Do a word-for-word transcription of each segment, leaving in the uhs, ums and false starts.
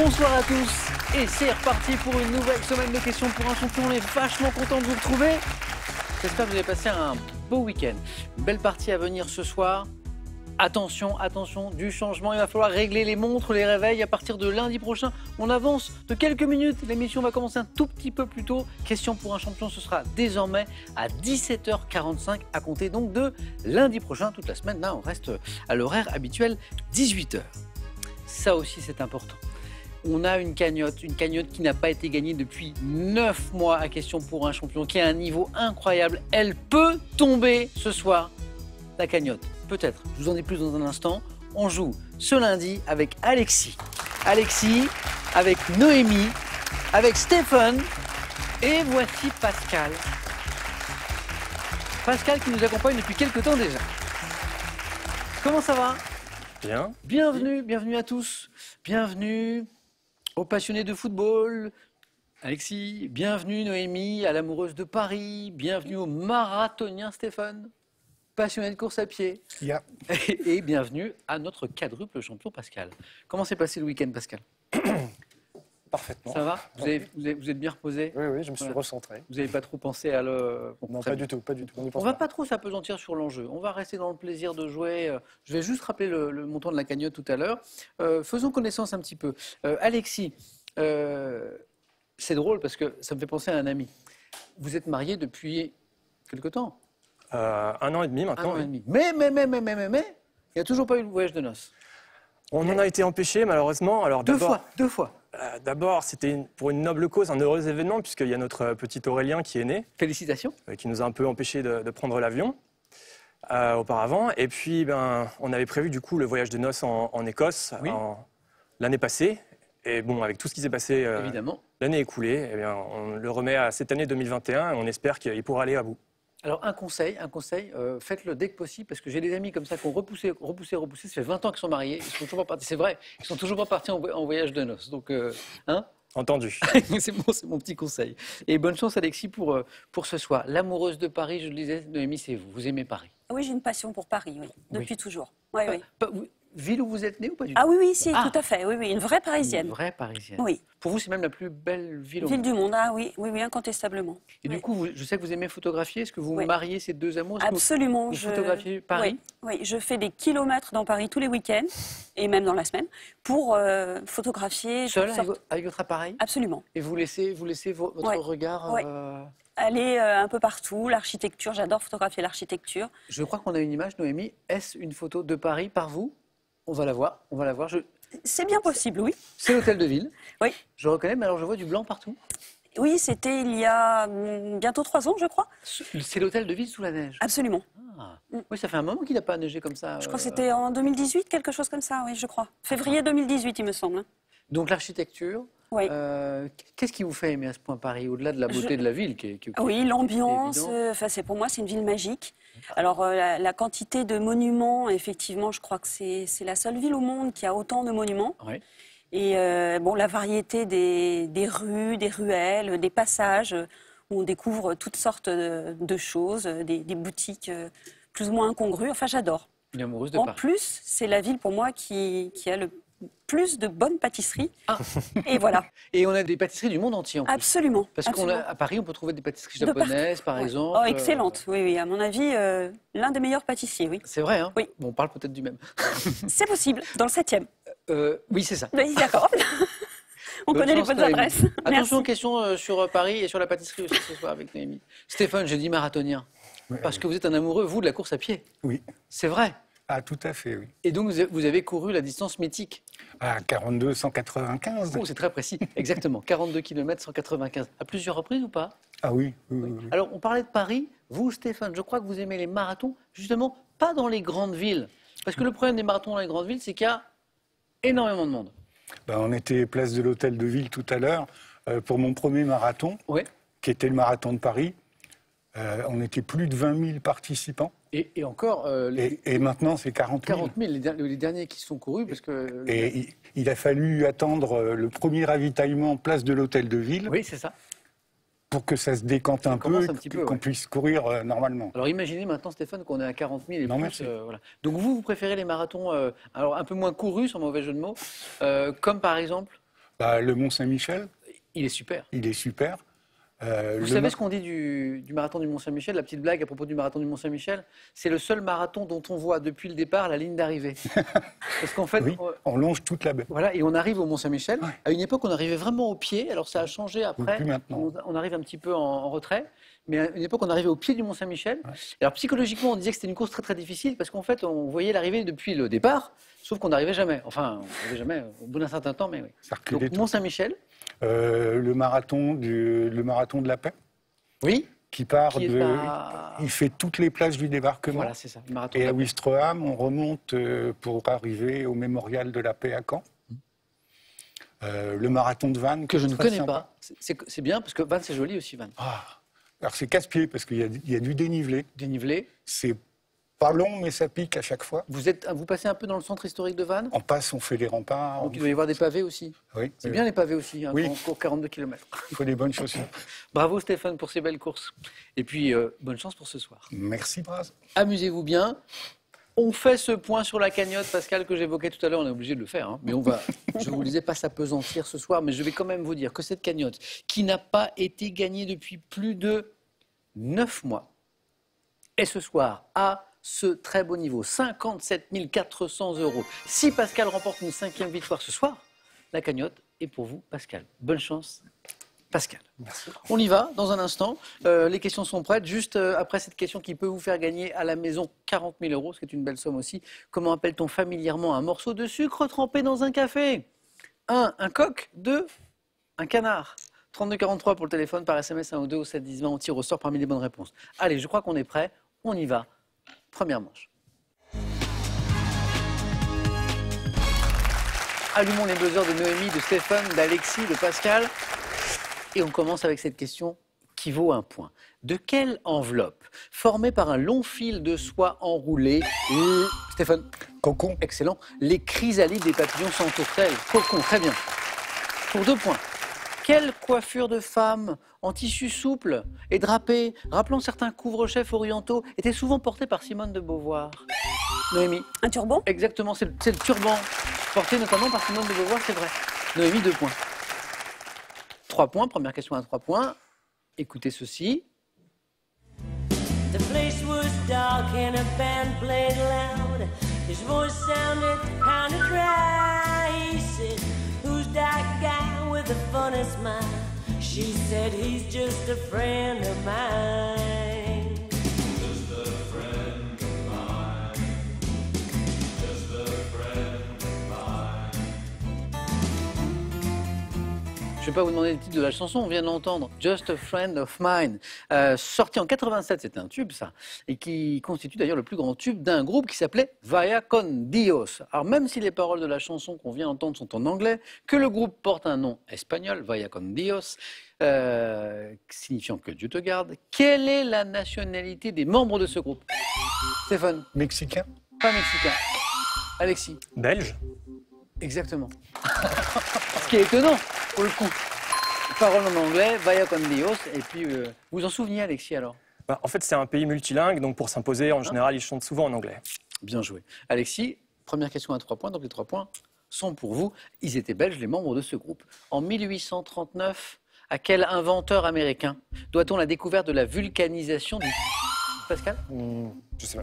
Bonsoir à tous, et c'est reparti pour une nouvelle semaine de questions pour un champion. On est vachement content de vous retrouver. J'espère que vous avez passé un beau week-end. Une belle partie à venir ce soir. Attention, attention, du changement. Il va falloir régler les montres, les réveils à partir de lundi prochain. On avance de quelques minutes. L'émission va commencer un tout petit peu plus tôt. Question pour un champion, ce sera désormais à dix-sept heures quarante-cinq, à compter donc de lundi prochain. Toute la semaine, là, on reste à l'horaire habituel, dix-huit heures. Ça aussi, c'est important. On a une cagnotte, une cagnotte qui n'a pas été gagnée depuis neuf mois à Question pour un champion, qui a un niveau incroyable. Elle peut tomber ce soir, la cagnotte. Peut-être, je vous en dis plus dans un instant. On joue ce lundi avec Alexis. Alexis, avec Noémie, avec Stéphane, et voici Pascal. Pascal qui nous accompagne depuis quelques temps déjà. Comment ça va? Bien. Bienvenue, bienvenue à tous. Bienvenue aux passionnés de football. Alexis, bienvenue Noémie, à l'amoureuse de Paris. Bienvenue aux marathoniens Stéphane. Passionné de course à pied. Yeah. Et, et bienvenue à notre quadruple champion Pascal. Comment s'est passé le week-end Pascal? Parfaitement. Ça va vous, avez, vous, avez, vous êtes bien reposé? Oui, oui, je me suis voilà. recentré. Vous n'avez pas trop pensé à le... Bon, non, pas bien. du tout, pas du tout. On ne va pas, pas trop s'apesantir sur l'enjeu. On va rester dans le plaisir de jouer. Je vais juste rappeler le, le montant de la cagnotte tout à l'heure. Euh, faisons connaissance un petit peu. Euh, Alexis, euh, c'est drôle parce que ça me fait penser à un ami. Vous êtes marié depuis quelque temps? Euh, un an et demi maintenant. Un an oui. et demi. Mais, mais, mais, mais, mais, mais, mais, il n'y a toujours pas eu le voyage de noces. On en a été empêché malheureusement. Alors, deux fois, deux fois. Euh, D'abord, c'était une, pour une noble cause, un heureux événement, puisqu'il y a notre petit Aurélien qui est né. Félicitations. Euh, qui nous a un peu empêchés de, de prendre l'avion euh, auparavant. Et puis, ben, on avait prévu du coup le voyage de noces en, en Écosse Oui. l'année passée. Et bon, avec tout ce qui s'est passé euh, Évidemment. l'année écoulée, eh bien, on le remet à cette année deux mille vingt et un et on espère qu'il pourra aller à bout. Alors, un conseil, un conseil, euh, faites-le dès que possible, parce que j'ai des amis comme ça qui ont repoussé, repoussé, repoussé. Ça fait vingt ans qu'ils sont mariés, ils sont toujours pas partis. C'est vrai, ils sont toujours pas partis en, en voyage de noces. Donc, euh, hein Entendu. c'est bon, c'est mon petit conseil. Et bonne chance, Alexis, pour, pour ce soir. L'amoureuse de Paris, je le disais, Noémie, c'est vous. Vous aimez Paris? Oui, j'ai une passion pour Paris, oui, depuis Oui. toujours. Oui, Pas- oui. pas- vous- ville où vous êtes né ou pas du tout? Ah oui, oui, si, Ah. tout à fait. Oui, oui, une vraie Parisienne. Une vraie Parisienne. Oui, Pour vous, c'est même la plus belle ville au ville monde. du monde. Ah oui, oui, oui, incontestablement. Et Oui. du coup, vous- je sais que vous aimez photographier. Est-ce que vous Oui. mariez ces deux amours? Est-ce que vous- Absolument. Vous je... photographiez Paris? Oui, oui, je fais des kilomètres dans Paris tous les week-ends et même dans la semaine pour euh, photographier. Seul, toutes avec, sortes- vo- avec votre appareil? Absolument. Et vous laissez, vous laissez vo- votre Ouais. regard Ouais. euh, Aller euh, un peu partout, l'architecture, j'adore photographier l'architecture. Je crois qu'on a une image, Noémie. Est-ce une photo de Paris par vous? On va la voir. On va la voir. Je... C'est bien possible, oui. C'est l'hôtel de ville. Oui, Je reconnais, mais alors je vois du blanc partout. oui, c'était il y a hum, bientôt trois ans, je crois. C'est l'hôtel de ville sous la neige. Absolument. Ah. Mm. Oui, ça fait un moment qu'il n'a pas neigé comme ça. Je crois que euh. c'était en deux mille dix-huit, quelque chose comme ça, oui, je crois. Février deux mille dix-huit, il me semble. Donc l'architecture. Oui. euh, Qu'est-ce qui vous fait aimer à ce point Paris, au-delà de la beauté Je- de la ville qui est, qui est- Oui, l'ambiance, évident. euh, enfin, c'est pour moi, c'est une ville magique. Alors, euh, la, la quantité de monuments, effectivement, je crois que c'est c'est la seule ville au monde qui a autant de monuments. Ouais. Et euh, bon, la variété des, des rues, des ruelles, des passages euh, où on découvre toutes sortes de, de choses, euh, des, des boutiques euh, plus ou moins incongrues. Enfin, j'adore. Une amoureuse de En Paris. plus, c'est la ville pour moi qui, qui a le plus de bonnes pâtisseries. Ah. Et voilà, Et on a des pâtisseries du monde entier en plus. absolument. Parce qu'à absolument. Paris, on peut trouver des pâtisseries De partout. japonaises, par Ouais. exemple. Oh, excellente, oui, oui. À mon avis, euh, l'un des meilleurs pâtissiers, oui. C'est vrai, hein? Oui. Bon, on parle peut-être du même. C'est possible, dans le septième. Euh, oui, c'est ça. Oui, d'accord. On Bonne connaît les chance, bonnes Noémie. adresses. Attention, Merci. question euh, sur euh, Paris et sur la pâtisserie aussi ce soir avec Noémie. Stéphane, j'ai dit marathonien. Ouais, Parce ouais. que vous êtes un amoureux, vous, de la course à pied. Oui. C'est vrai. Ah, tout à fait, oui. Et donc, vous avez- vous avez couru la distance mythique. À quarante-deux cent quatre-vingt-quinze. Oh, c'est très précis. Exactement. quarante-deux kilomètres, cent quatre-vingt-quinze. À plusieurs reprises ou pas? Ah oui, oui, oui, oui. Alors, on parlait de Paris. Vous, Stéphane, je crois que vous aimez les marathons, justement, pas dans les grandes villes. Parce que le problème des marathons dans les grandes villes, c'est qu'il y a énormément de monde. Ben, on était place de l'Hôtel de Ville tout à l'heure euh, pour mon premier marathon, Oui. qui était le marathon de Paris. Euh, on était plus de vingt mille participants. Et, et encore, euh, les Et, et maintenant, c'est quarante mille. quarante mille, les, der- les derniers qui sont courus, parce que... Et il, il a fallu attendre euh, le premier ravitaillement place de l'Hôtel de Ville Oui, c'est ça. pour que ça se décante un peu, commence un petit peu, qu'on ouais. puisse courir euh, normalement. Alors imaginez maintenant, Stéphane, qu'on est à quarante mille et Non, plus. merci. euh, voilà. Donc vous, vous préférez les marathons euh, alors un peu moins courus, sans mauvais jeu de mots, euh, comme par exemple Bah, le Mont-Saint-Michel, Il est super. il est super. Euh, Vous le savez ma- ce qu'on dit du, du marathon du Mont-Saint-Michel? La petite blague à propos du marathon du Mont-Saint-Michel, c'est le seul marathon dont on voit depuis le départ la ligne d'arrivée. Parce qu'en fait, Oui, on- on longe toute la baie. voilà, et on arrive au Mont-Saint-Michel. Ouais. À une époque, on arrivait vraiment au pied. Alors ça a changé après. plus maintenant. On, on arrive un petit peu en, en retrait. Mais à une époque, on arrivait au pied du Mont-Saint-Michel. Alors psychologiquement, on disait que c'était une course très très difficile parce qu'en fait, on voyait l'arrivée depuis le départ, sauf qu'on n'arrivait jamais. Enfin, on n'arrivait jamais au bout d'un certain temps, mais oui. Ça reculait Donc tout. Mont-Saint-Michel, Euh, le, marathon du, le marathon de la paix, oui. qui part Qui de... va- Il fait toutes les places du débarquement. Voilà, c'est ça. Le marathon Et de à la paix. Ouistreham, on remonte euh, pour arriver au mémorial de la paix à Caen. Euh, le marathon de Vannes, Que je qui ne est très connais sympa. pas. C'est- C'est c'est bien parce que Vannes, c'est joli aussi, Vannes. Ah. Alors c'est casse-pied parce qu'il y, a- il y a du dénivelé. Dénivelé. C'est pas long, mais ça pique à chaque fois. Vous, êtes, vous passez un peu dans le centre historique de Vannes. On passe, on fait les remparts. Donc on- il doit y avoir des pavés aussi. Oui, C'est oui. bien les pavés aussi, hein, Oui. quand on court quarante-deux kilomètres. Il faut des bonnes chaussures. Bravo Stéphane pour ces belles courses. Et puis, euh, bonne chance pour ce soir. Merci, Braz. Amusez-vous bien. On fait ce point sur la cagnotte, Pascal, que j'évoquais tout à l'heure. On est obligé de le faire. hein. Mais on va, je vous le disais, pas s'apesantir ce soir. Mais je vais quand même vous dire que cette cagnotte, qui n'a pas été gagnée depuis plus de neuf mois, est ce soir à ce très beau niveau, cinquante-sept mille quatre cents euros. Si Pascal remporte une cinquième victoire ce soir, la cagnotte est pour vous, Pascal. Bonne chance, Pascal. Merci. On y va dans un instant. Euh, les questions sont prêtes. Juste euh, après cette question qui peut vous faire gagner à la maison quarante mille euros, ce qui est une belle somme aussi. Comment appelle-t-on familièrement un morceau de sucre trempé dans un café? un. Un coq. deux. Un canard. trente-deux quarante-trois pour le téléphone, par S M S un ou deux au sept dix vingt. On tire au sort parmi les bonnes réponses. Allez, je crois qu'on est prêt. On y va. Première manche. Allumons les buzzers de Noémie, de Stéphane, d'Alexis, de Pascal. Et on commence avec cette question qui vaut un point. De quelle enveloppe, formée par un long fil de soie enroulé, les... Stéphane, Cocon. excellent, les chrysalides des papillons sans tourtelle? Cocon, très bien. Pour deux points. Quelle coiffure de femme en tissu souple et drapé, rappelant certains couvre-chefs orientaux, était souvent portée par Simone de Beauvoir? Noémie, Un turban? exactement, c'est le, c'est le turban, porté notamment par Simone de Beauvoir, c'est vrai. Noémie, deux points. Trois points, première question à trois points. Écoutez ceci. The place was dark and a band played loud. His voice sounded kind of dry. He said, "Who's that guy with the funny smile?" She said, "He's just a friend of mine." Just a friend of mine. Just a friend of mine. Je ne vais pas vous demander le titre de la chanson, on vient de l'entendre. Just a Friend of Mine. Euh, sorti en quatre-vingt-sept, c'était un tube ça. Et qui constitue d'ailleurs le plus grand tube d'un groupe qui s'appelait Vaya con Dios. Alors même si les paroles de la chanson qu'on vient d'entendre sont en anglais, que le groupe porte un nom espagnol, Vaya con Dios, euh, signifiant que Dieu te garde, quelle est la nationalité des membres de ce groupe? Stéphane, Mexicain. pas mexicain. Alexis, Belge. exactement. Ce qui est étonnant, pour le coup. Parole en anglais, Vaya con Dios. Et puis, euh, vous en souvenez, Alexis, alors? Bah, en fait, c'est un pays multilingue, donc pour s'imposer, en général, ils chantent souvent en anglais. Bien joué. Alexis, première question à trois points. Donc, les trois points sont pour vous. Ils étaient belges, les membres de ce groupe. En mille huit cent trente-neuf, à quel inventeur américain doit-on la découverte de la vulcanisation du... Pascal? Hmm, je sais pas.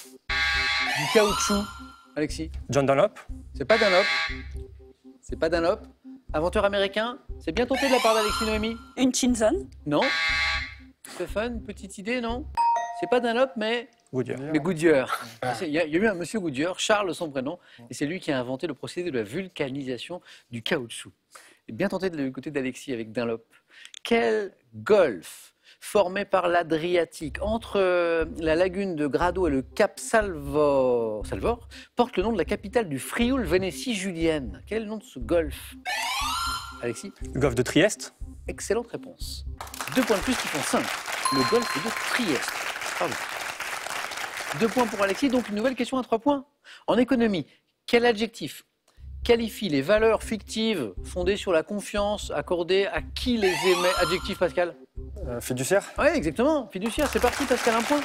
Du caoutchouc. Alexis? John Dunlop. C'est pas Dunlop. C'est pas Dunlop. Inventeur américain? C'est bien tenté de la part d'Alexis, Noémie? Une Chinson? Non. Stéphane, petite idée, non? C'est pas Dunlop, mais, Goodyear. mais Goodyear. Il y, a, il y a eu un monsieur Goodyear, Charles son prénom, et c'est lui qui a inventé le procédé de la vulcanisation du caoutchouc. Et bien tenté de côté d'Alexis avec Dunlop. Quel golfe formé par l'Adriatique entre euh, la lagune de Grado et le cap Salvor, Salvor porte le nom de la capitale du Frioul, Vénétie julienne? Quel est le nom de ce golfe? Alexis? Le golfe de Trieste. Excellente réponse. Deux points de plus qui font cinq. Le golfe de Trieste. Pardon. Deux points pour Alexis, donc une nouvelle question à trois points. En économie, quel adjectif qualifie les valeurs fictives fondées sur la confiance accordée à qui les émet? Adjectif, Pascal? Euh, fiduciaire. Oui, exactement. Fiduciaire, c'est parti, Pascal, un point.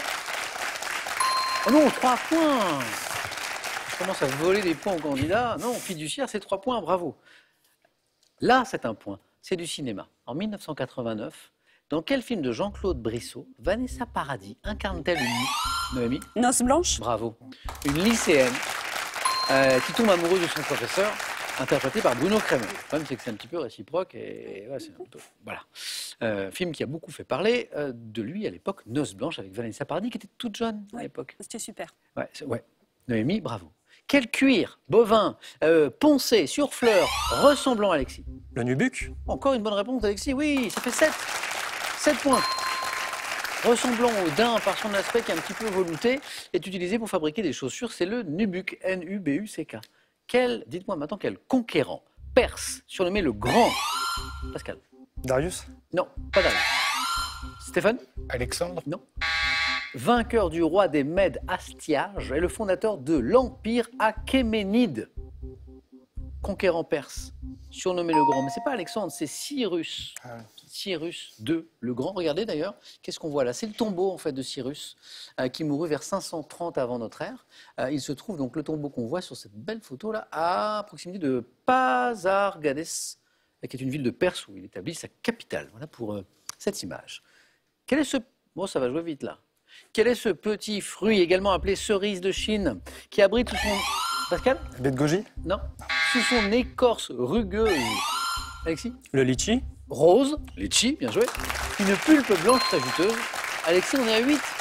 Oh non, trois points. Je commence à voler des points aux candidats. Non, fiduciaire, c'est trois points, bravo. Là, c'est un point. C'est du cinéma. En mille neuf cent quatre-vingt-neuf, dans quel film de Jean-Claude Brissot Vanessa Paradis incarne-t-elle une... Noémie? Noce blanche. Bravo. Une lycéenne euh, qui tombe amoureuse de son professeur, interprété par Bruno Crémer. Le problème, c'est que c'est un petit peu réciproque. Et, et ouais, c'est un peu... Voilà. Euh, film qui a beaucoup fait parler euh, de lui à l'époque, Noce blanche, avec Vanessa Paradis, qui était toute jeune à Ouais. l'époque. C'était super. Ouais, c'est- ouais. Noémie, bravo. Quel cuir bovin, euh, poncé, sur fleur, ressemblant à Alexis? Le nubuck? Encore une bonne réponse d'Alexis, oui, ça fait sept. sept points. Ressemblant au daim par son aspect qui est un petit peu velouté, est utilisé pour fabriquer des chaussures, c'est le nubuck, N U B U C K. Quel, dites-moi maintenant, quel conquérant perse, surnommé le Grand? Pascal? Darius? Non, pas Darius. Stéphane? Alexandre. Non. Vainqueur du roi des Mèdes Astiage est le fondateur de l'Empire achéménide. Conquérant perse, surnommé le Grand. Mais c'est pas Alexandre, c'est Cyrus. Ah ouais. Cyrus deux, le Grand. Regardez d'ailleurs, qu'est-ce qu'on voit là? C'est le tombeau en fait de Cyrus, euh, qui mourut vers cinq cent trente avant notre ère. Euh, il se trouve donc le tombeau qu'on voit sur cette belle photo là, à proximité de Pasargades, euh, qui est une ville de Perse où il établit sa capitale. Voilà pour euh, cette image. Quel est ce... Bon, ça va jouer vite là. Quel est ce petit fruit, également appelé cerise de Chine, qui abrite sous son... Pascal? Baie de goji? Non. Sous son écorce rugueuse. Alexis? Le litchi? Rose, litchi, bien joué. Une pulpe blanche très juteuse. Alexis, on est à huit.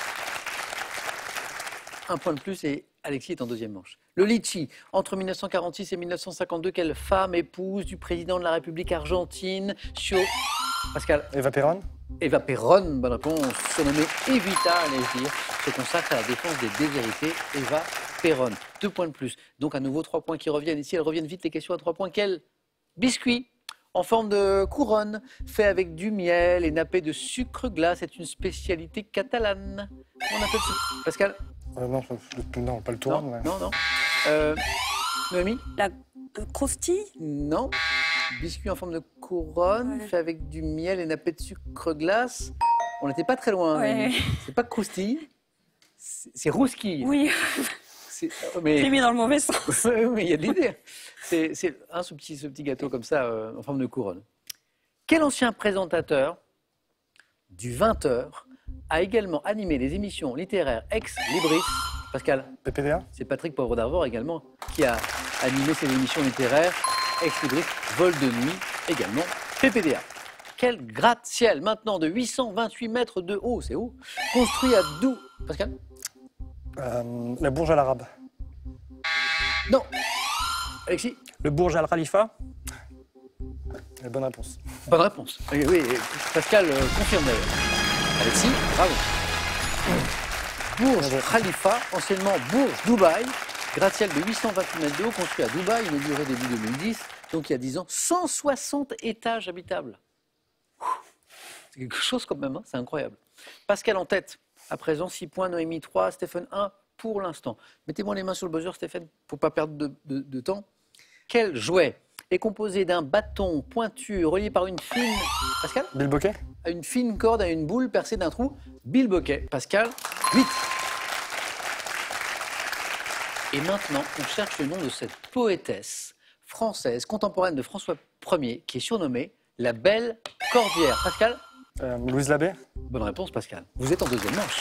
Un point de plus et Alexis est en deuxième manche. Le litchi, entre mille neuf cent quarante-six et mille neuf cent cinquante-deux, quelle femme épouse du président de la République argentine sur... Pascal? Eva Perón? Eva Perón, bonne réponse, surnommée Evita, allais-je dire, se consacre à la défense des déshérités. Eva Perón. Deux points de plus. Donc à nouveau trois points qui reviennent. Ici, elles reviennent vite, les questions à trois points. Quel biscuit en forme de couronne, fait avec du miel et nappé de sucre glace, est une spécialité catalane? On appelle ça... Pascal? Euh, non, je- non, pas le tour. Non, non, non. Euh, Noémie? La euh, croustille. Non. Biscuit en forme de couronne, Ouais. fait avec du miel et nappé de sucre glace. On n'était pas très loin. Ouais. Noémie. C'est pas croustille, c'est c'est rousquille. Oui, C'est- j'ai Mais mis dans le mauvais sens. oui, mais il y a de l'idée. C'est c'est un ce petit, ce petit gâteau comme ça, euh, en forme de couronne. Quel ancien présentateur du vingt heures a également animé les émissions littéraires Ex Libris? Pascal? P P D A? C'est Patrick Poivre d'Arvor également qui a animé ces émissions littéraires. Ex Libris, Vol de nuit, également P P D A. Quel gratte-ciel maintenant de huit cent vingt-huit mètres de haut, c'est haut, construit à Dou... Pascal? Euh, la Bourge Al Arab? Non. Alexis? Le Bourge Al Khalifa? La bonne réponse. Bonne réponse. Oui, oui, Pascal euh, confirme d'ailleurs. Alexis, bravo. Bourge Khalifa, anciennement Bourge Dubaï, gratte-ciel de huit cent vingt-huit mètres de haut, construit à Dubaï, inauguré début deux mille dix, donc il y a dix ans, cent soixante étages habitables. Ouh, c'est quelque chose quand même, hein, c'est incroyable. Pascal en tête, à présent six points, Noémie trois, Stéphane un pour l'instant. Mettez-moi les mains sur le buzzer, Stéphane, pour ne pas perdre de, de- de temps. Quel jouet est composé d'un bâton pointu relié par une fine... Pascal? Bill Bokeh? À une fine corde à une boule percée d'un trou. Bill Bokeh. Pascal, huit. Et maintenant, on cherche le nom de cette poétesse française contemporaine de François Ier qui est surnommée la Belle Cordière. Pascal? Euh, Louise Labbé? Bonne réponse, Pascal. Vous êtes en deuxième manche.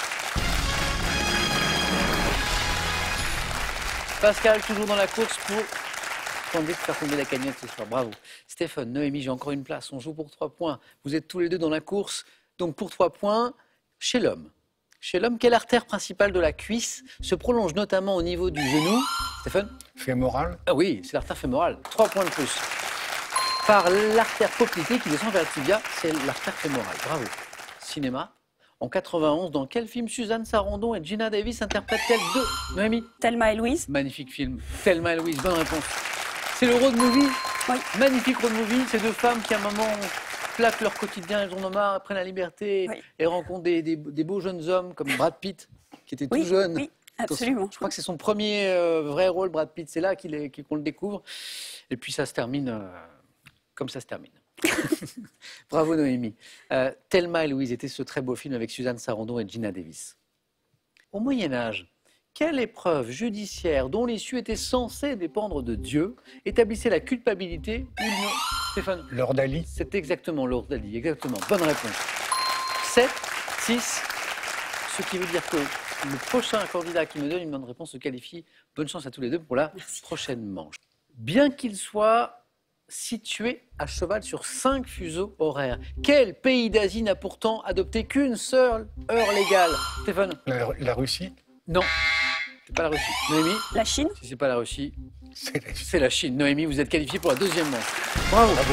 Pascal, toujours dans la course pour tenter de faire tomber la cagnotte ce soir. Bravo. Stéphane, Noémie, j'ai encore une place. On joue pour trois points. Vous êtes tous les deux dans la course. Donc pour trois points, chez l'homme. Chez l'homme, quelle artère principale de la cuisse se prolonge notamment au niveau du genou? Stéphane? Fémoral. Ah oui, c'est l'artère fémorale. Trois points de plus. Par l'artère poplitée qui descend vers le tibia, c'est l'artère fémorale. Bravo. Cinéma. En quatre-vingt-onze, dans quel film Suzanne Sarandon et Gina Davis interprètent-elles deux? Noémie? Thelma et Louise. Magnifique film. Thelma et Louise, bonne réponse. C'est le road movie. Oui. Magnifique road movie. Ces deux femmes qui, à un moment, plaquent leur quotidien, elles en ont marre, prennent la liberté Oui. et rencontrent des, des- des beaux jeunes hommes comme Brad Pitt, qui était Oui, tout jeune. oui, absolument. Je crois que c'est son premier euh, vrai rôle, Brad Pitt. C'est là qu'il est- qu'il- qu'on le découvre. Et puis ça se termine euh, comme ça se termine. Bravo Noémie. Euh, Thelma et Louise était ce très beau film avec Suzanne Sarandon et Gina Davis. Au Moyen Âge, Quelle épreuve judiciaire dont l'issue était censée dépendre de Dieu établissait la culpabilité ou non? Stéphane? L'ordalie. C'est exactement l'ordalie, exactement. Bonne réponse. sept, six, ce qui veut dire que le prochain candidat qui me donne une bonne réponse se qualifie. Bonne chance à tous les deux pour la Merci. prochaine manche. Bien qu'il soit situé à cheval sur cinq fuseaux horaires, quel pays d'Asie n'a pourtant adopté qu'une seule heure légale? Stéphane? La, la Russie. Non, c'est pas la Russie. Noémie? La Chine? Si c'est pas la Russie, C'est la c'est la Chine. Noémie, vous êtes qualifiée pour la deuxième manche. Bravo. Bravo.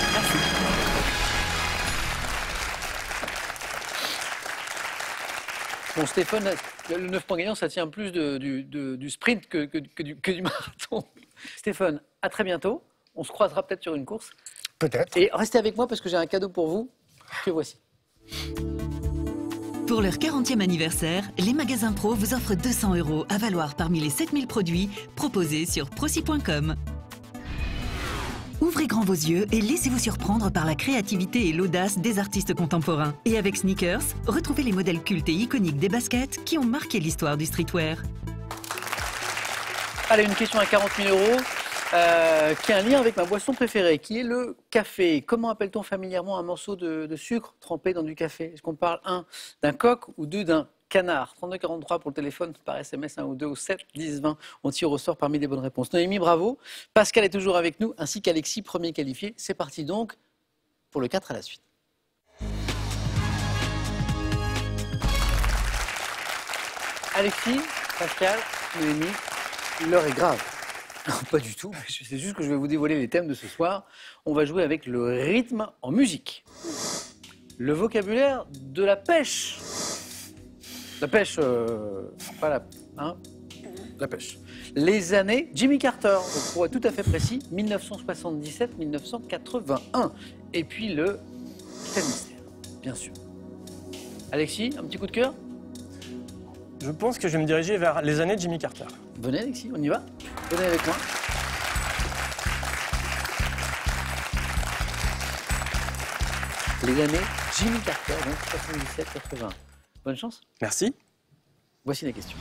Bon, Stéphane, le neuf points gagnant, ça tient plus de- du, de- du sprint que, que- que du, que du marathon. Stéphane, à très bientôt. On se croisera peut-être sur une course. Peut-être. Et restez avec moi parce que j'ai un cadeau pour vous que voici. Pour leur quarantième anniversaire, les magasins Pro vous offrent deux cents euros à valoir parmi les sept mille produits proposés sur proci point com. Ouvrez grand vos yeux et laissez-vous surprendre par la créativité et l'audace des artistes contemporains. Et avec Sneakers, retrouvez les modèles cultes et iconiques des baskets qui ont marqué l'histoire du streetwear. Allez, une question à quarante mille euros euh, qui a un lien avec ma boisson préférée, qui est le café. Comment appelle-t-on familièrement un morceau de, de sucre trempé dans du café? Est-ce qu'on parle, un, d'un coq ou deux, d'un canard? trente-deux quarante-trois pour le téléphone, par S M S, un ou deux, ou sept, dix, vingt. On tire au sort parmi les bonnes réponses. Noémie, bravo. Pascal est toujours avec nous, ainsi qu'Alexis, premier qualifié. C'est parti donc pour le quatre à la suite. Alexis, Pascal, Noémie, l'heure est grave. Non, pas du tout, c'est juste que je vais vous dévoiler les thèmes de ce soir. On va jouer avec le rythme en musique. Le vocabulaire de la pêche. La pêche, euh, pas la... Hein, la pêche. Les années Jimmy Carter, donc pour être tout à fait précis, mille neuf cent soixante-dix-sept à mille neuf cent quatre-vingt-un. Et puis le thème mystère, bien sûr. Alexis, un petit coup de cœur? Je pense que je vais me diriger vers les années Jimmy Carter. Venez Alexis, on y va? Venez avec moi. Les années Jimmy Carter, donc soixante-dix-sept à quatre-vingt-un. Bonne chance. Merci. Voici les questions.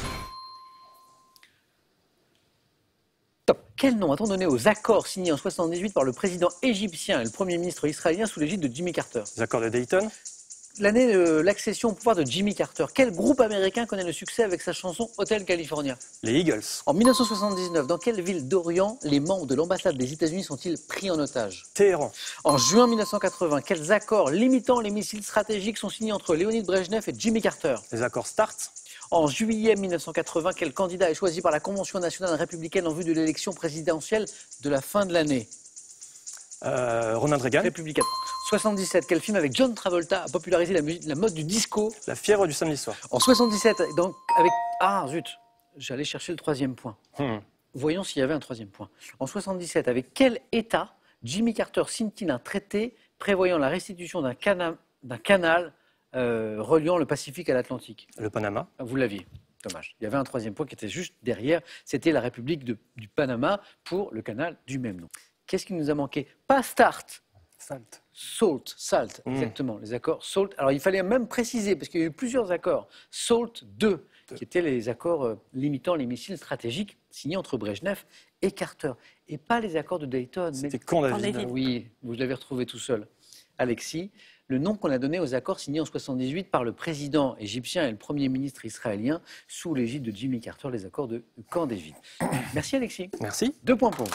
Top. Quel nom a-t-on donné aux accords signés en soixante-dix-huit par le président égyptien et le premier ministre israélien sous l'égide de Jimmy Carter? Les accords de Dayton. L'année de l'accession au pouvoir de Jimmy Carter, quel groupe américain connaît le succès avec sa chanson Hotel California? Les Eagles. En mille neuf cent soixante-dix-neuf, dans quelle ville d'Orient les membres de l'ambassade des États-Unis sont-ils pris en otage? Téhéran. En juin mille neuf cent quatre-vingts, quels accords limitant les missiles stratégiques sont signés entre Léonid Brejnev et Jimmy Carter? Les accords START. En juillet mille neuf cent quatre-vingts, quel candidat est choisi par la Convention nationale républicaine en vue de l'élection présidentielle de la fin de l'année? Euh, Ronald Reagan. Républicaine. soixante-dix-sept, quel film avec John Travolta a popularisé la, musique, la mode du disco? La fièvre du samedi soir. En soixante-dix-sept, donc avec... Ah zut, j'allais chercher le troisième point. Hmm. Voyons s'il y avait un troisième point. En soixante-dix-sept, avec quel État Jimmy Carter signe-t-il un traité prévoyant la restitution d'un cana... d'un canal euh, reliant le Pacifique à l'Atlantique? Le Panama. Vous l'aviez. Dommage. Il y avait un troisième point qui était juste derrière. C'était la République de- du Panama pour le canal du même nom. Qu'est-ce qui nous a manqué? Pas Start, SALT. Salt, Salt, Mm. exactement, les accords Salt. Alors il fallait même préciser, parce qu'il y a eu plusieurs accords. Salt deux, qui étaient les accords euh, limitant les missiles stratégiques signés entre Brejnev et Carter. Et pas les accords de Dayton. C'était mais... Camp Camp David. David. Oui, vous l'avez retrouvé tout seul. Alexis, le nom qu'on a donné aux accords signés en soixante-dix-huit par le président égyptien et le premier ministre israélien sous l'égide de Jimmy Carter, les accords de Camp David. Merci Alexis. Merci. Deux points pour vous.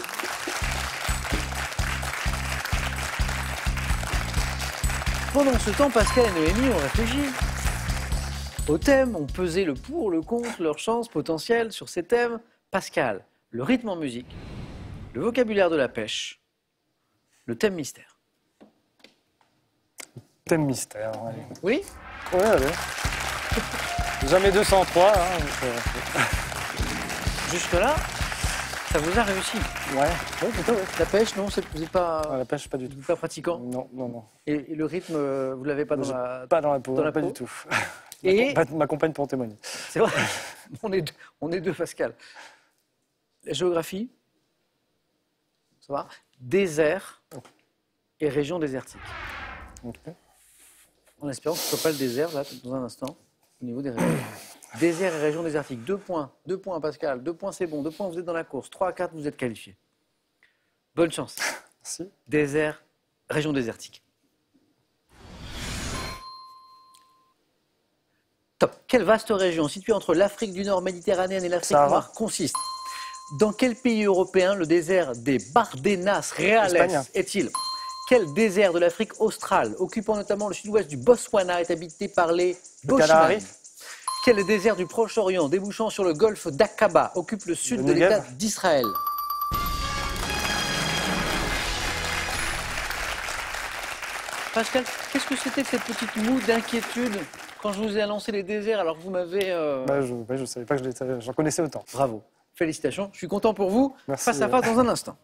Pendant ce temps, Pascal et Noémie ont réfléchi au thème, ont pesé le pour, le contre, leurs chances potentielles sur ces thèmes. Pascal, le rythme en musique, le vocabulaire de la pêche, le thème mystère. Thème mystère. Allez. Oui? Ouais, allez. Jamais deux cent trois. Hein, donc, euh, Jusque-là, ça vous a réussi. ouais, ouais, plutôt, ouais. La pêche, non, c'est- vous n'êtes pas, Ah, la pêche, pas du vous tout. êtes pas pratiquant. Non, non, non. Et, et le rythme, euh, vous l'avez pas dans J'ai la... Pas dans la peau, dans la pas peau. du tout. Et- Ma, ma compagne pour témoigner. C'est vrai. On est deux, on est deux, Pascal. La géographie, ça va? Désert et région désertique. Ok. En espérant que ce ne soit pas le désert, là, dans un instant, au niveau des régions. Désert et région désertique. Deux points. Deux points, Pascal. Deux points, c'est bon. Deux points, vous êtes dans la course. Trois à quatre, vous êtes qualifiés. Bonne chance. Merci. Désert, région désertique. Top. Quelle vaste région située entre l'Afrique du Nord méditerranéenne et l'Afrique Sahara. noire consiste? Dans quel pays européen le désert des Bardenas Reales Espagne. est-il? Quel désert de l'Afrique australe, occupant notamment le sud-ouest du Botswana, est habité par les Bushmen? Kalahari. Quel désert du Proche-Orient, débouchant sur le golfe d'Aqaba, occupe le sud Le de Negev. l'État d'Israël? Pascal, qu'est-ce que c'était que cette petite moue d'inquiétude quand je vous ai annoncé les déserts alors que vous m'avez... euh, Bah, je ne savais pas que je les- j'en connaissais autant. Bravo. Félicitations. Je suis content pour vous. Merci. Face à face dans un instant.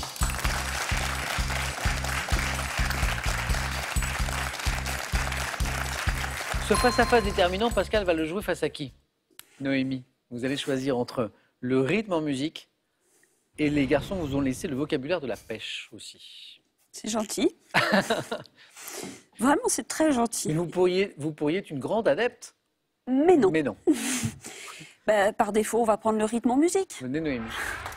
Ce face-à-face déterminant, Pascal va le jouer face à qui? Noémie, vous allez choisir entre le rythme en musique et les garçons vous ont laissé le vocabulaire de la pêche aussi. C'est gentil. Vraiment, c'est très Et gentil. vous pourriez, vous pourriez être une grande adepte. Mais non. Mais non. Bah, par défaut, on va prendre le rythme en musique. Venez Noémie.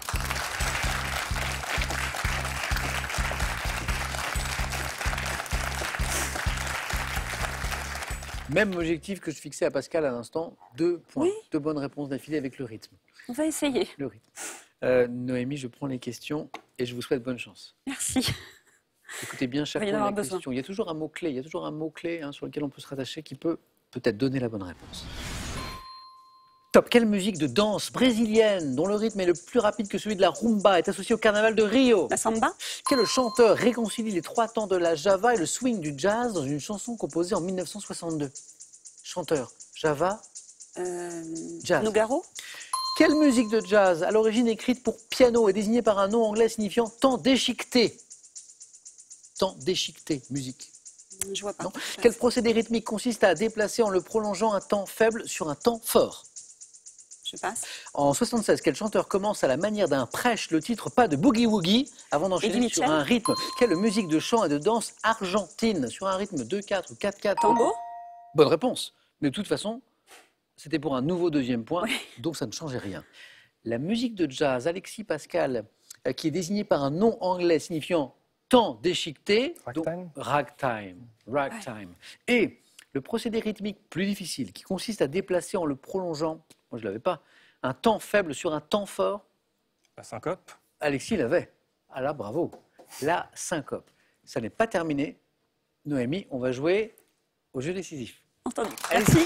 Même objectif que je fixais à Pascal à l'instant, deux points, Oui. deux bonnes réponses d'affilée avec le rythme. On va essayer. Le rythme. Euh, Noémie, je prends les questions et je vous souhaite bonne chance. Merci. Écoutez bien chaque Il va y en fois la avoir besoin. question. Il y a toujours un mot-clé, il y a toujours un mot-clé hein, sur lequel on peut se rattacher qui peut peut-être donner la bonne réponse. Top. Quelle musique de danse brésilienne, dont le rythme est le plus rapide que celui de la rumba, est associée au carnaval de Rio? La samba. Quel chanteur réconcilie les trois temps de la java et le swing du jazz dans une chanson composée en mille neuf cent soixante-deux? Chanteur, java, Euh, Jazz. Nougaro. Quelle musique de jazz, à l'origine écrite pour piano, est désignée par un nom anglais signifiant temps déchiqueté? Temps déchiqueté, musique. Je vois pas. Non. Quel procédé rythmique consiste à déplacer en le prolongeant un temps faible sur un temps fort? Je passe. En soixante-seize, quel chanteur commence à la manière d'un prêche le titre Pas de Boogie Woogie avant d'enchaîner Eddie sur Mitchell. un rythme? Quelle musique de chant et de danse argentine sur un rythme deux quatre ou quatre quatre? Tango. Bonne réponse. Mais de toute façon, c'était pour un nouveau deuxième point, Oui. donc ça ne changeait rien. La musique de jazz, Alexis Pascal, euh, qui est désignée par un nom anglais signifiant temps déchiqueté, donc Ragtime. ragtime, ragtime. Et le procédé rythmique plus difficile, qui consiste à déplacer en le prolongeant, moi je ne l'avais pas, un temps faible sur un temps fort, La syncope. Alexis l'avait. Ah là, bravo. La syncope. Ça n'est pas terminé. Noémie, on va jouer au jeu décisif. Entendu. Allez. Merci.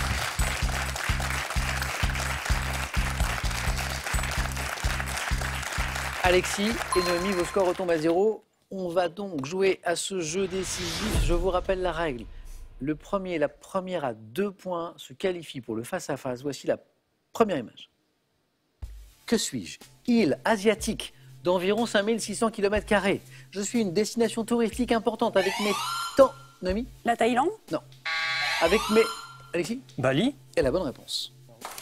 Alexis et Noémie, vos scores retombent à zéro. On va donc jouer à ce jeu décisif. Je vous rappelle la règle. Le premier et la première à deux points se qualifient pour le face-à-face. Voici la première image. Que suis-je? Île asiatique d'environ cinq mille six cents kilomètres carrés. Je suis une destination touristique importante avec mes temps... Noémie? La Thaïlande. Non. Avec mes... Alexis? Bali. Et la bonne réponse.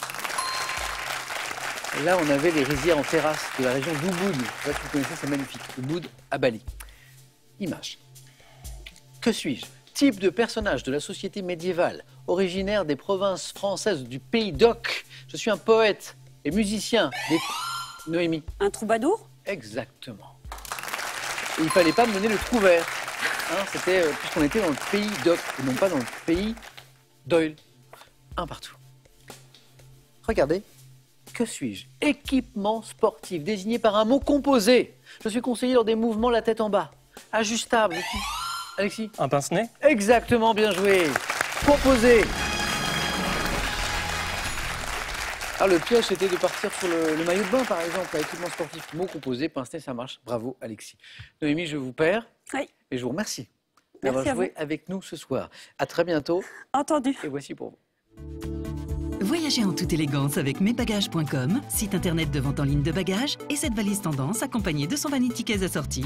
Là, on avait les rizières en terrasse de la région d'Ubud. Je sais pas si vous connaissez, c'est magnifique. Ubud à Bali. Image. Que suis-je? Type de personnage de la société médiévale, originaire des provinces françaises du Pays d'Oc. Je suis un poète et musicien. Des... Noémie. Un troubadour. Exactement. Et il ne fallait pas me donner le trou vert. Hein, c'était euh, puisqu'on était dans le Pays d'Oc et non pas dans le Pays Doyle. Un partout. Regardez. Que suis-je? Équipement sportif, désigné par un mot composé. Je suis conseillé lors des mouvements la tête en bas. Ajustable. Je suis- Alexis? Un pince-nez. Exactement, bien joué. Composé. Alors le piège, c'était de partir sur le, le maillot de bain, par exemple, à équipement sportif. Mot composé, pince-nez, ça marche. Bravo, Alexis. Noémie, je vous perds Oui. et je vous remercie d'avoir Merci à joué avec nous ce soir. À très bientôt Entendu. et voici pour vous. Voyagez en toute élégance avec mes bagages point com, site internet de vente en ligne de bagages, et cette valise tendance accompagnée de son vanity case assorti.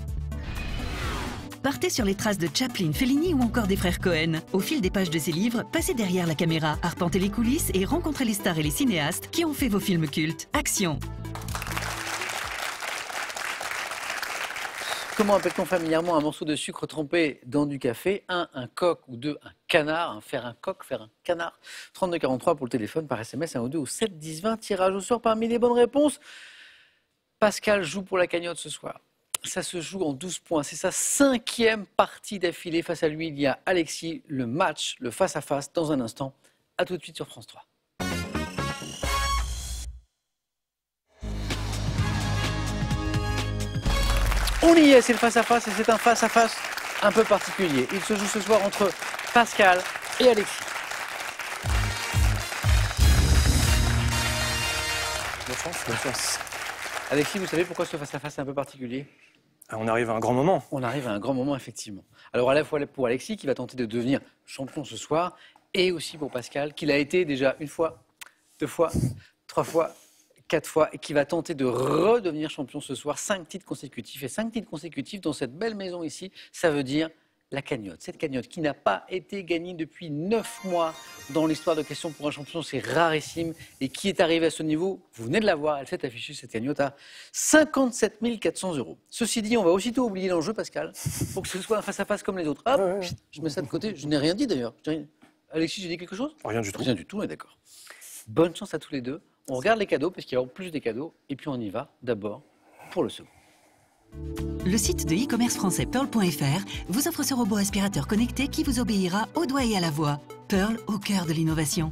Partez sur les traces de Chaplin, Fellini ou encore des frères Cohen. Au fil des pages de ces livres, passez derrière la caméra, arpentez les coulisses et rencontrez les stars et les cinéastes qui ont fait vos films cultes. Action! Comment appelle-t-on familièrement un morceau de sucre trempé dans du café? un. Un coq ou deux. Un canard, hein, faire un coq, faire un canard. trente-deux quarante-trois pour le téléphone, par S M S, un ou deux au sept dix vingt. Tirage au sort parmi les bonnes réponses. Pascal joue pour la cagnotte ce soir. Ça se joue en douze points. C'est sa cinquième partie d'affilée. Face à lui, il y a Alexis. Le match, le face-à-face, dans un instant. A tout de suite sur France trois. On y est, c'est le face-à-face et c'est un face-à-face un peu particulier. Il se joue ce soir entre Pascal et Alexis. Bonne chance, bonne chance. Alexis, vous savez pourquoi ce face-à-face est un peu particulier? On arrive à un grand moment. On arrive à un grand moment, effectivement. Alors, à la fois pour Alexis, qui va tenter de devenir champion ce soir, et aussi pour Pascal, qui l'a été déjà une fois, deux fois, trois fois, quatre fois, et qui va tenter de redevenir champion ce soir. Cinq titres consécutifs. Et cinq titres consécutifs dans cette belle maison ici, ça veut dire la cagnotte. Cette cagnotte qui n'a pas été gagnée depuis neuf mois dans l'histoire de Questions pour un champion, c'est rarissime. Et qui est arrivée à ce niveau, vous venez de la voir, elle s'est affichée, cette cagnotte, à cinquante-sept mille quatre cents euros. Ceci dit, on va aussitôt oublier l'enjeu, Pascal, pour que ce soit un face-à-face comme les autres. Hop, Ouais, ouais. je mets ça de côté. Je n'ai rien dit d'ailleurs. Je n'ai rien- Alexis, j'ai dit quelque chose? Rien du tout. Rien du tout, on est d'accord. Bonne chance à tous les deux. On regarde les cadeaux, parce qu'il y aura plus des cadeaux. Et puis on y va, d'abord, pour le second. Le site de e-commerce français Pearl point F R vous offre ce robot aspirateur connecté qui vous obéira au doigt et à la voix. Pearl au cœur de l'innovation.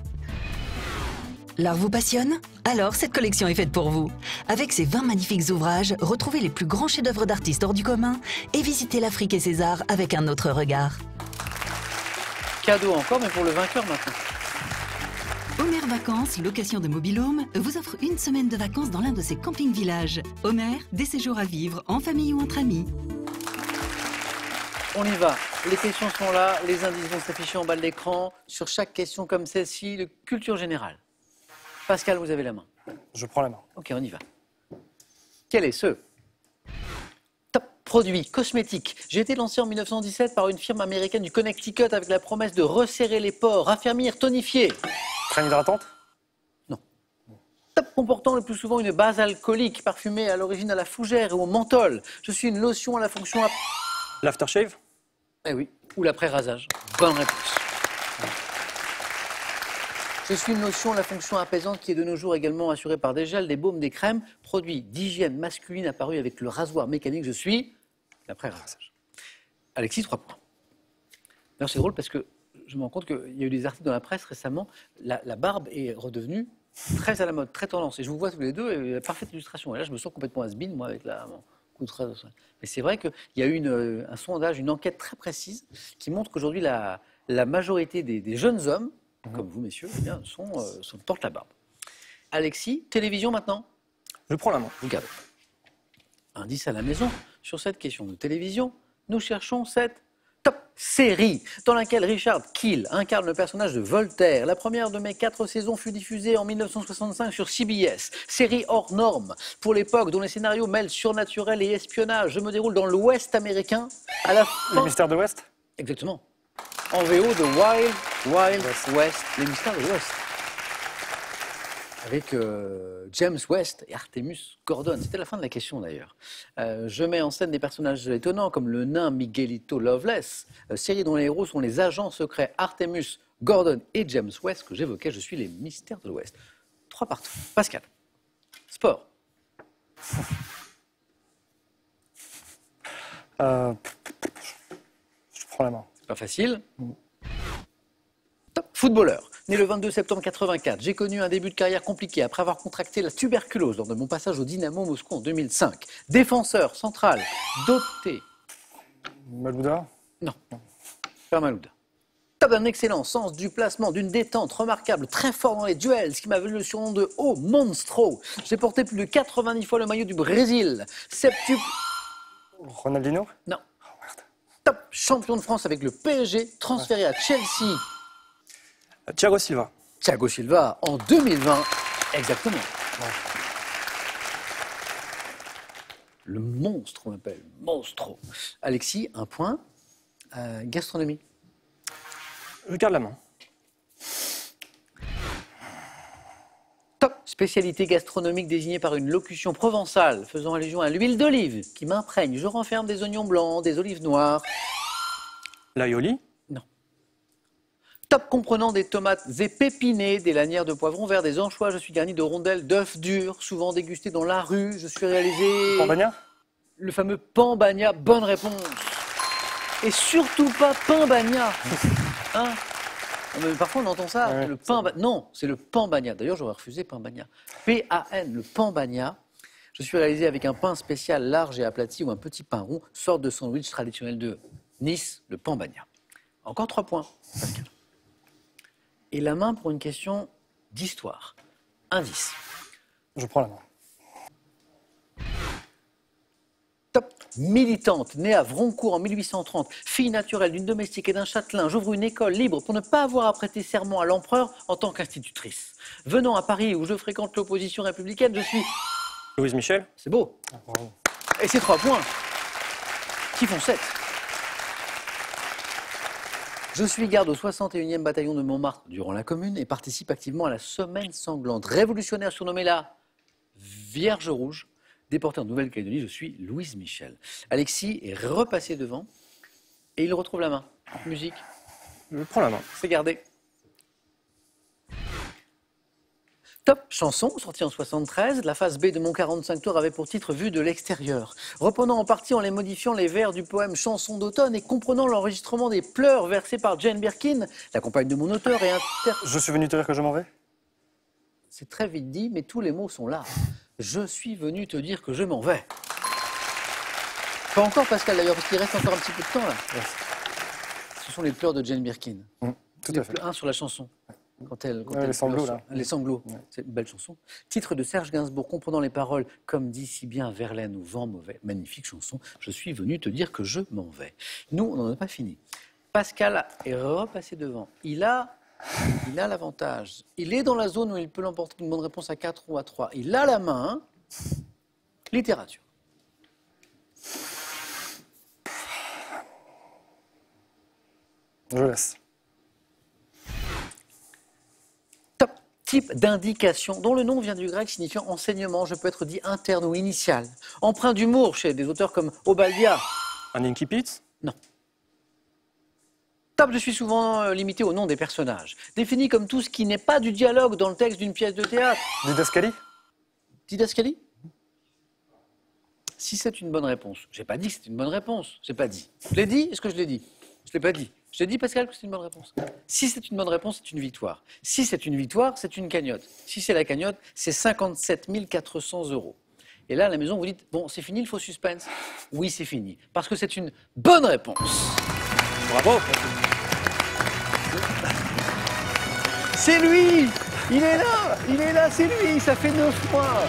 L'art vous passionne? Alors cette collection est faite pour vous. Avec ses vingt magnifiques ouvrages, retrouvez les plus grands chefs-d'œuvre d'artistes hors du commun et visitez l'Afrique et ses arts avec un autre regard. Cadeau encore, mais pour le vainqueur maintenant. Homer Vacances, location de mobil-home, vous offre une semaine de vacances dans l'un de ses camping-villages. Homer, des séjours à vivre en famille ou entre amis. On y va. Les questions sont là, les indices vont s'afficher en bas de l'écran. Sur chaque question comme celle-ci, de culture générale. Pascal, vous avez la main. Je prends la main. Ok, on y va. Quel est ce top produit cosmétique? J'ai été lancé en mille neuf cent dix-sept par une firme américaine du Connecticut avec la promesse de resserrer les pores, raffermir, tonifier. Crème hydratante? Top comportant le plus souvent une base alcoolique, parfumée à l'origine à la fougère ou au menthol. Je suis une lotion à la fonction... ap- L'aftershave? Eh oui, ou l'après-rasage. Bonne réponse. Je suis une lotion à la fonction apaisante qui est de nos jours également assurée par des gels, des baumes, des crèmes, produits d'hygiène masculine apparus avec le rasoir mécanique. Je suis l'après-rasage. Alexis, trois points. D'ailleurs, c'est drôle parce que je me rends compte qu'il y a eu des articles dans la presse récemment. La, la barbe est redevenue très à la mode, très tendance. Et je vous vois tous les deux, et la parfaite illustration. Et là, je me sens complètement has-been, moi, avec la... Bon, coup de tra- Mais c'est vrai qu'il y a eu une, un sondage, une enquête très précise qui montre qu'aujourd'hui, la, la majorité des, des jeunes hommes, comme vous, messieurs, eh bien, sont, euh, sont, portent la barbe. Alexis, télévision maintenant? Je prends la main. Vous gardez. Indice à la maison. Sur cette question de télévision, nous cherchons cette top série dans laquelle Richard Keel incarne le personnage de Voltaire. La première de mes quatre saisons fut diffusée en mille neuf cent soixante-cinq sur C B S. Série hors norme pour l'époque, dont les scénarios mêlent surnaturel et espionnage. Je me déroule dans l'Ouest américain. À la Le fin... mystère de l'Ouest? Exactement. En V O de Wild Wild West, les mystères de l'Ouest. Avec euh, James West et Artemus Gordon. C'était la fin de la question d'ailleurs. Euh, je mets en scène des personnages étonnants comme le nain Miguelito Loveless, euh, série dont les héros sont les agents secrets Artemus Gordon et James West que j'évoquais. Je suis les mystères de l'Ouest. Trois partout. Pascal. Sport. Euh, je prends la main. Pas facile. Top. Footballeur. Né le vingt-deux septembre quatre-vingt-quatre, j'ai connu un début de carrière compliqué après avoir contracté la tuberculose lors de mon passage au Dynamo Moscou en deux mille cinq. Défenseur central, doté. Malouda? Non, pas Malouda. Top d'un excellent sens du placement, d'une détente remarquable, très fort dans les duels, ce qui m'a valu le surnom de Oh Monstro. J'ai porté plus de quatre-vingt-dix fois le maillot du Brésil. Septuple. Ronaldinho? Non. Top champion de France avec le P S G, transféré à Chelsea. Thiago Silva. Thiago Silva en deux mille vingt, exactement. Le monstre, on l'appelle, monstro. Alexis, un point. Euh, gastronomie. Je garde la main. Top spécialité gastronomique désignée par une locution provençale faisant allusion à l'huile d'olive qui m'imprègne. Je renferme des oignons blancs, des olives noires. L'aioli? Non. Top comprenant des tomates épinées, des lanières de poivrons verts, des anchois. Je suis garni de rondelles d'œufs durs, souvent dégustés dans la rue. Je suis réalisé... Pambagna? Le fameux pambagna. Bonne réponse. Et surtout pas pambagna. Hein? Mais parfois on entend ça, Ouais, le pain. Non, c'est le pambagna. D'ailleurs, j'aurais refusé pambagna. P A N, le pambagna. Je suis réalisé avec un pain spécial large et aplati ou un petit pain rond, sorte de sandwich traditionnel de Nice, le pambagna. Encore trois points, Pascal. Et la main pour une question d'histoire. Indice. Je prends la main. Top. Militante, née à Vroncourt en mille huit cent trente, fille naturelle d'une domestique et d'un châtelain, j'ouvre une école libre pour ne pas avoir à prêter serment à l'empereur en tant qu'institutrice. Venant à Paris où je fréquente l'opposition républicaine, je suis... Louise Michel? C'est beau. Ah, bravo. Et c'est trois points qui font sept. Je suis garde au soixante et unième bataillon de Montmartre durant la Commune et participe activement à la semaine sanglante révolutionnaire surnommée la Vierge Rouge. Déporté en Nouvelle-Calédonie, je suis Louise Michel. Alexis est repassé devant et il retrouve la main. Musique, Je prends la main. c'est gardé. Top chanson, sortie en soixante-treize, la phase B de mon quarante-cinq tours avait pour titre Vue de l'extérieur. Reprenant en partie en les modifiant les vers du poème Chanson d'automne et comprenant l'enregistrement des pleurs versés par Jane Birkin, la compagne de mon auteur et inter... Je suis venu te dire que je m'en vais? C'est très vite dit, mais tous les mots sont là. Je suis venu te dire que je m'en vais. Pas encore, Pascal, d'ailleurs, parce qu'il reste encore un petit peu de temps, là. Yes. Ce sont les pleurs de Jane Birkin. Mmh, tout Les à fait. pleurs- un sur la chanson. Quand elle, quand Ouais, elle les sanglots, pleure là. sur- Les sanglots. Ouais. C'est une belle chanson. Titre de Serge Gainsbourg, comprenant les paroles comme dit si bien Verlaine ou Vent mauvais. Magnifique chanson. Je suis venu te dire que je m'en vais. Nous, on n'en a pas fini. Pascal est repassé devant. Il a, il a l'avantage. Il est dans la zone où il peut l'emporter d'une bonne réponse à quatre ou à trois. Il a la main. Littérature. Je laisse. Top. Type d'indication dont le nom vient du grec signifiant enseignement. Je peux être dit interne ou initial. Empreint d'humour chez des auteurs comme Obaldia. Un incipit? Non. Top, je suis souvent euh, limité au nom des personnages. Défini comme tout ce qui n'est pas du dialogue dans le texte d'une pièce de théâtre. Didascalie? Didascalie? Si c'est une bonne réponse. J'ai pas dit que c'était une bonne réponse. J'ai pas dit. Je l'ai dit? Est-ce que je l'ai dit? Je l'ai pas dit. Je l'ai dit, Pascal, que c'est une bonne réponse. Si c'est une bonne réponse, c'est une victoire. Si c'est une victoire, c'est une cagnotte. Si c'est la cagnotte, c'est cinquante-sept mille quatre cents euros. Et là, à la maison, vous dites, bon, c'est fini le faux suspense? Oui, c'est fini. Parce que c'est une bonne réponse. Bravo! C'est lui! Il est là! Il est là, c'est lui! Ça fait neuf mois!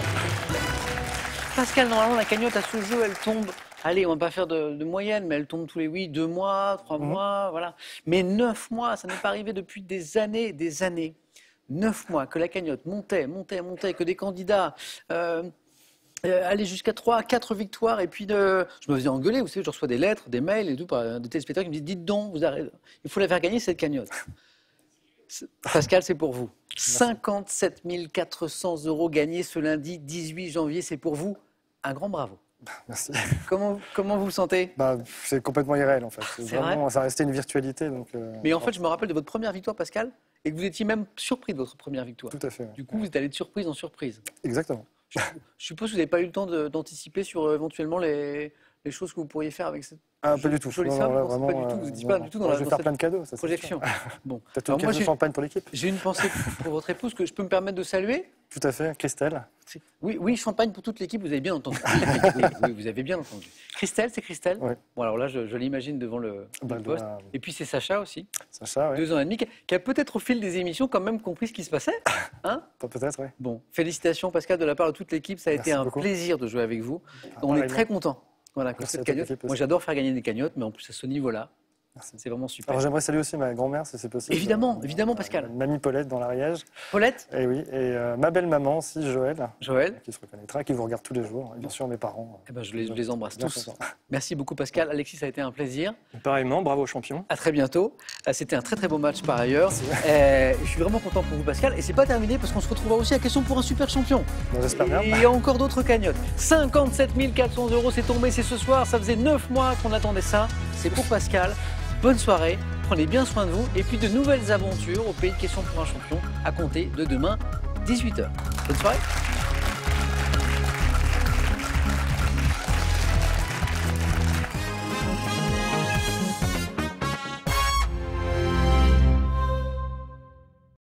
Pascal, normalement, la cagnotte à ce jeu, elle tombe... Allez, on va pas faire de, de moyenne, mais elle tombe tous les oui, deux mois, trois mois, voilà. Mais neuf mois, ça n'est pas arrivé depuis des années, des années. Neuf mois que la cagnotte montait, montait, montait, que des candidats... Euh, Euh, aller jusqu'à trois, quatre victoires, et puis de... je me faisais engueuler, vous savez, je reçois des lettres, des mails et tout, par des téléspectateurs qui me disent, dites donc, vous arrêtez. Il faut la faire gagner, cette cagnotte. C'est- Pascal, c'est pour vous. cinquante-sept mille quatre cents euros gagnés ce lundi dix-huit janvier, c'est pour vous. Un grand bravo. Merci. Comment, comment vous le sentez? Bah, c'est complètement irréel en fait. C'est Vraiment, vrai ça restait une virtualité. Donc, euh, Mais en fait, je me rappelle de votre première victoire, Pascal, et que vous étiez même surpris de votre première victoire. tout à fait. ouais. Du coup, vous êtes allé de surprise en surprise. Exactement. Je suppose que vous n'avez pas eu le temps de- d'anticiper sur euh, éventuellement les, les choses que vous pourriez faire avec cette Ah, pas du tout. jolie Non, somme. non, Non, c'est vraiment, pas du tout. euh, Vous n'étiez non, pas non. du tout dans Moi, la Je vais dans faire cette plein de cadeaux. Ça, c'est projection. Bon. Peut-être Alors une moi, caisse de j'ai- champagne pour l'équipe. J'ai une pensée pour votre épouse que je peux me permettre de saluer. Tout à fait. Christelle. C'est- Oui, oui, champagne pour toute l'équipe, vous avez bien entendu. Oui, oui, vous avez bien entendu. Christelle, c'est Christelle? Ouais. Bon, alors là, je, je l'imagine devant le, Bah, le poste. doit- Et puis c'est Sacha aussi, Sacha, ouais. deux ans et demi, qui a, qui a peut-être au fil des émissions quand même compris ce qui se passait. Hein? Peut-être, oui. Bon, félicitations Pascal de la part de toute l'équipe, ça a Merci été un beaucoup. plaisir de jouer avec vous. On est pareillement. très contents. Voilà, que Merci cette à toute cagnotte. l'équipe Moi, aussi. j'adore faire gagner des cagnottes, mais en plus à ce niveau-là, Merci. c'est vraiment super. Alors j'aimerais saluer aussi ma grand-mère, si c'est possible. Évidemment, Euh, évidemment, euh, Pascal. Mamie Paulette dans l'Ariège. Paulette, Et oui, et euh, ma belle-maman aussi, Joël, Joël, qui se reconnaîtra, qui vous regarde tous les jours. Et bien sûr, mes parents. eh ben, je, les, je les embrasse Bien tous. content. Merci beaucoup Pascal. Alexis, ça a été un plaisir. Pareillement, bravo champion. À très bientôt. Euh, C'était un très très beau match par ailleurs. Euh, je suis vraiment content pour vous Pascal. Et c'est pas terminé parce qu'on se retrouvera aussi à question pour un super champion. Bon, J'espère bien. Et il y a encore d'autres cagnottes. cinquante-sept mille quatre cents euros, c'est tombé, c'est ce soir. Ça faisait neuf mois qu'on attendait ça. C'est pour Pascal. Bonne soirée prenez bien soin de vous. Et puis de nouvelles aventures au pays de questions pour un champion à compter de demain, dix-huit heures. Bonne soirée.